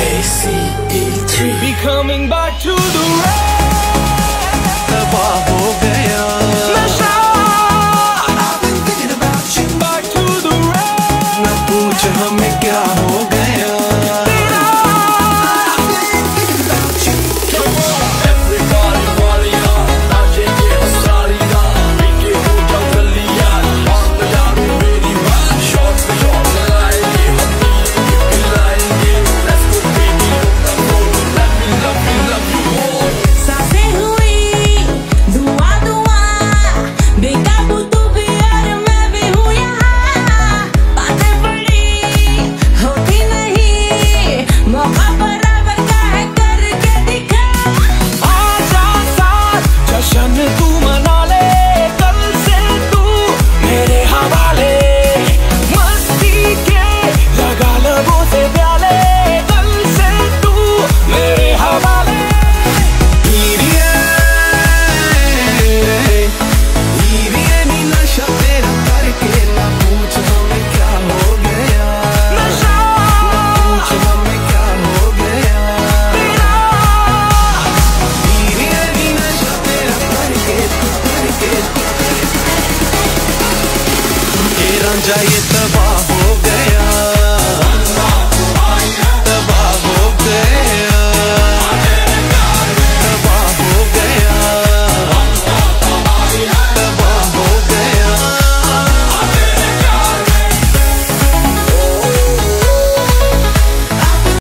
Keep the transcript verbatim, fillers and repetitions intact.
A C E three. Be coming back to the rain. तबाह हो गया नशा। I've been thinking about you. Back to the rain. न पूछ हमें क्या हो गया। जाइए